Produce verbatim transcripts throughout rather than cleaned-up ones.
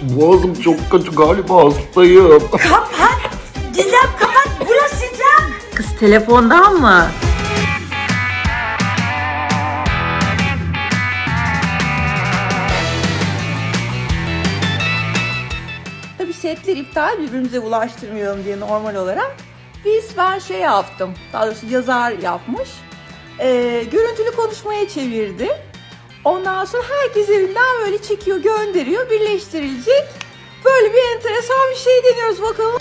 Boğazım çok kötü galiba, hastayım. Kapat! Gizem kapat! Burası sıcak! Kız telefondan mı? Tabii setler iptal, birbirimize ulaştırmayalım diye normal olarak. Biz ben şey yaptım, daha doğrusu yazar yapmış. Ee, görüntülü konuşmaya çevirdi. Ondan sonra herkes evinden böyle çekiyor, gönderiyor, birleştirilecek. Böyle bir enteresan bir şey deniyoruz bakalım.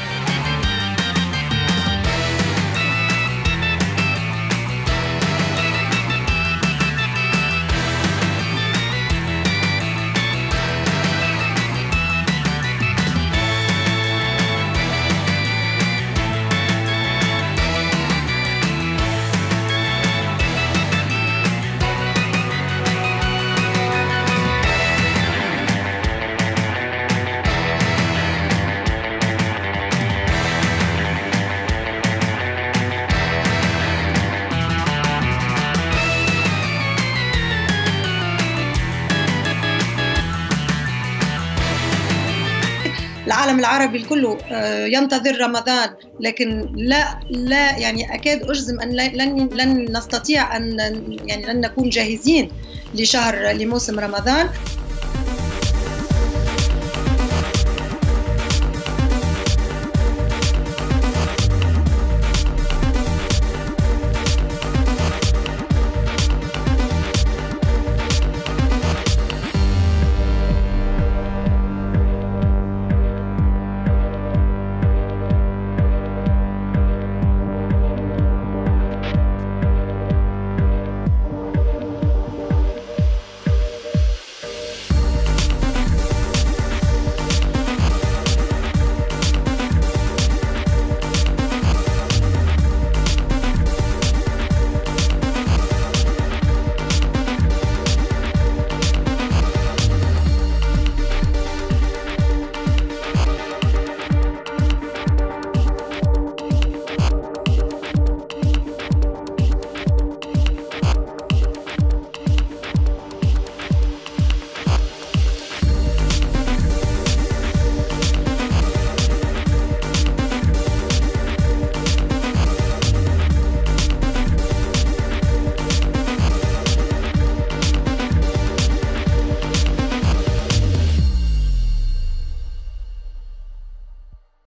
العالم العربي كله ينتظر رمضان، لكن لا لا يعني أكاد أجزم أن لن لن نستطيع أن يعني لن نكون جاهزين لشهر لموسم رمضان.